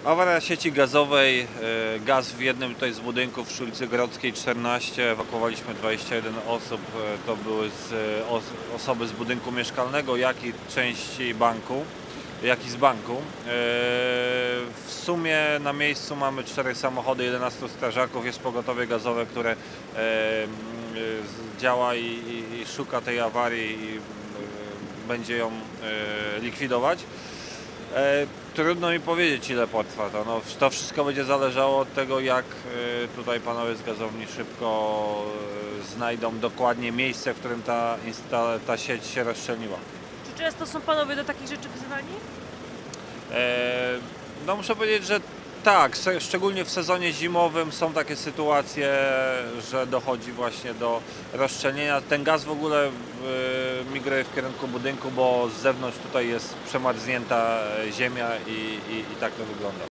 Awaria sieci gazowej, gaz w jednym tutaj z budynków przy ulicy Grodzkiej 14, ewakuowaliśmy 21 osób, to były osoby z budynku mieszkalnego, jak i części banku, jak i z banku. W sumie na miejscu mamy 4 samochody, 11 strażaków, jest pogotowie gazowe, które działa i szuka tej awarii i będzie ją likwidować. Trudno mi powiedzieć, ile potrwa to. No, to wszystko będzie zależało od tego, jak tutaj panowie z gazowni szybko znajdą dokładnie miejsce, w którym ta sieć się rozszczelniła. Czy często są panowie do takich rzeczy wzywani? No muszę powiedzieć, że tak, szczególnie w sezonie zimowym są takie sytuacje, że dochodzi właśnie do rozszczelnienia. Ten gaz w ogóle migruje w kierunku budynku, bo z zewnątrz tutaj jest przemarznięta ziemia i tak to wygląda.